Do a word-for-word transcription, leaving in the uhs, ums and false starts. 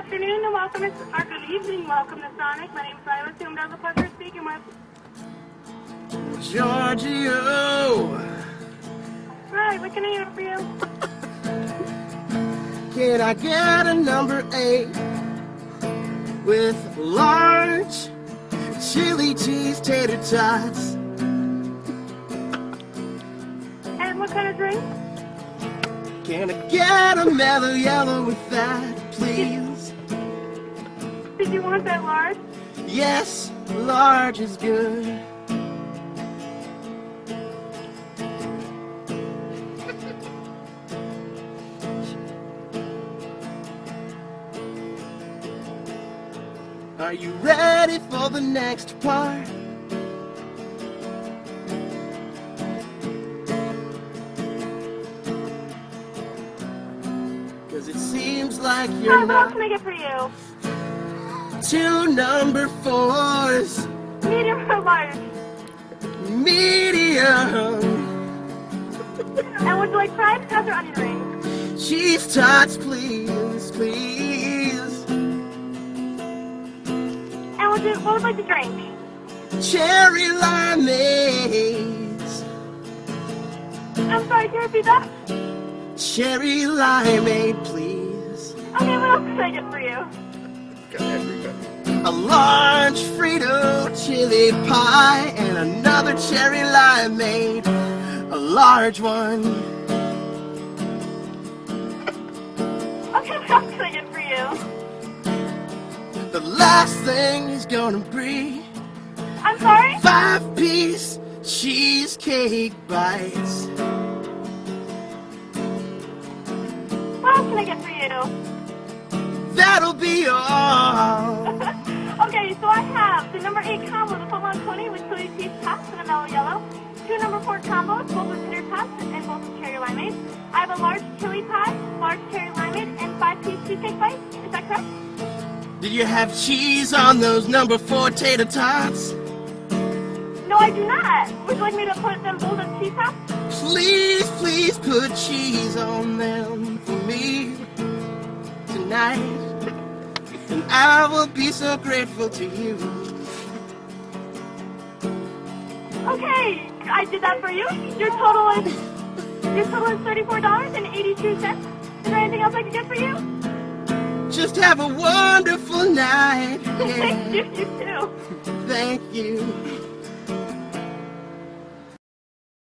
afternoon and welcome to, or good evening, welcome to Sonic. My name is Silas, whom I have the pleasure of speaking with. Giorgio! Hi, what can I do for you? Can I get a number eight with large chili cheese tater tots? And what kind of drink? Can I get a mellow yellow with that, please? Did you want that large? Yes, large is good. Are you ready for the next part? Cause it seems like you're Hi, what else not can I get for you? two number fours, Medium or large? medium, And would you like fried potatoes or onion rings? cheese tots, please, please. And would you, what would you like to drink? Cherry limeades, I'm sorry, can you repeat that? cherry limeade, please. Okay, what else can I get for you? A large Frito chili pie and another cherry limeade, a large one. Okay, what else can I get for you? The last thing is gonna be I'm sorry? five-piece cheesecake bites. What else can I get for you? That'll be all. Okay, so I have the number eight combo, the full on twenty with chili cheese tots and a mellow yellow. Two number four combos, both with tater tots and both with cherry limeade. I have a large chili pie, large cherry limeade, and five-piece cheesecake bites. Is that correct? Did you have cheese on those number four tater tots? No, I do not. Would you like me to put them both on cheese tops? Please, please put cheese on them for me tonight. And I will be so grateful to you. Okay, I did that for you. Your total is your total is thirty-four dollars and eighty-two cents. Is there anything else I can get for you? Just have a wonderful night. Thank Yeah. you, you too. Thank you.